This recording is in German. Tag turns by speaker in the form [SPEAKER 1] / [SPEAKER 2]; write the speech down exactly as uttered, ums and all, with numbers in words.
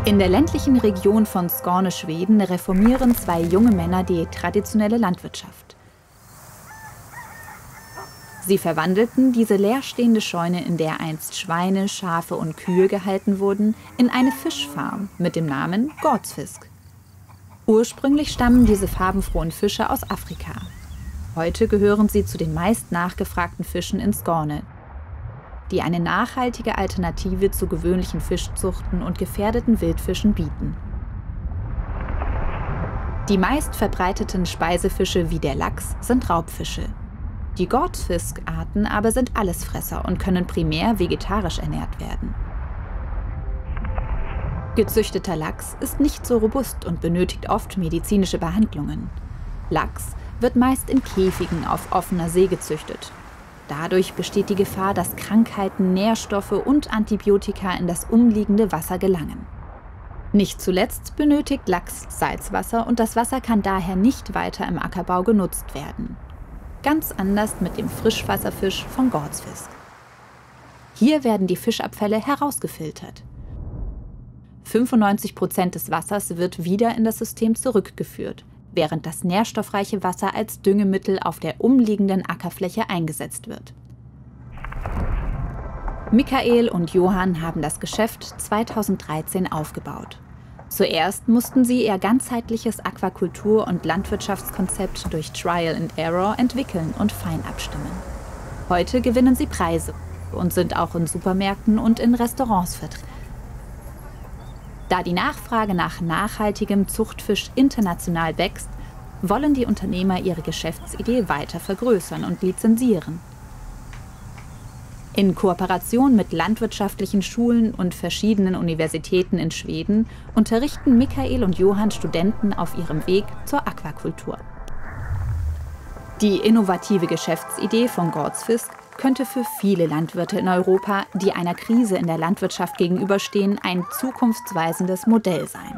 [SPEAKER 1] In der ländlichen Region von Skåne, Schweden, reformieren zwei junge Männer die traditionelle Landwirtschaft. Sie verwandelten diese leerstehende Scheune, in der einst Schweine, Schafe und Kühe gehalten wurden, in eine Fischfarm mit dem Namen Gårdsfisk. Ursprünglich stammen diese farbenfrohen Fische aus Afrika. Heute gehören sie zu den meist nachgefragten Fischen in Skåne, die eine nachhaltige Alternative zu gewöhnlichen Fischzuchten und gefährdeten Wildfischen bieten. Die meist verbreiteten Speisefische wie der Lachs sind Raubfische. Die Gårdsfisk-Arten aber sind Allesfresser und können primär vegetarisch ernährt werden. Gezüchteter Lachs ist nicht so robust und benötigt oft medizinische Behandlungen. Lachs wird meist in Käfigen auf offener See gezüchtet. Dadurch besteht die Gefahr, dass Krankheiten, Nährstoffe und Antibiotika in das umliegende Wasser gelangen. Nicht zuletzt benötigt Lachs Salzwasser und das Wasser kann daher nicht weiter im Ackerbau genutzt werden. Ganz anders mit dem Frischwasserfisch von Gårdsfisk. Hier werden die Fischabfälle herausgefiltert. fünfundneunzig Prozent des Wassers wird wieder in das System zurückgeführt, während das nährstoffreiche Wasser als Düngemittel auf der umliegenden Ackerfläche eingesetzt wird. Michael und Johann haben das Geschäft zweitausenddreizehn aufgebaut. Zuerst mussten sie ihr ganzheitliches Aquakultur- und Landwirtschaftskonzept durch Trial and Error entwickeln und fein abstimmen. Heute gewinnen sie Preise und sind auch in Supermärkten und in Restaurants vertreten. Da die Nachfrage nach nachhaltigem Zuchtfisch international wächst, wollen die Unternehmer ihre Geschäftsidee weiter vergrößern und lizenzieren. In Kooperation mit landwirtschaftlichen Schulen und verschiedenen Universitäten in Schweden unterrichten Michael und Johann Studenten auf ihrem Weg zur Aquakultur. Die innovative Geschäftsidee von Gårdsfisk könnte für viele Landwirte in Europa, die einer Krise in der Landwirtschaft gegenüberstehen, ein zukunftsweisendes Modell sein.